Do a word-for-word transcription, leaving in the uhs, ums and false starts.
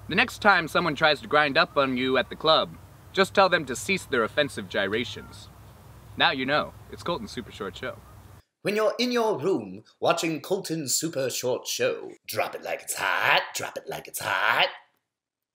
The next time someone tries to grind up on you at the club, just tell them to cease their offensive gyrations. Now you know. It's Colton's super short show. When you're in your room watching Colton's super short show, drop it like it's hot, drop it like it's hot.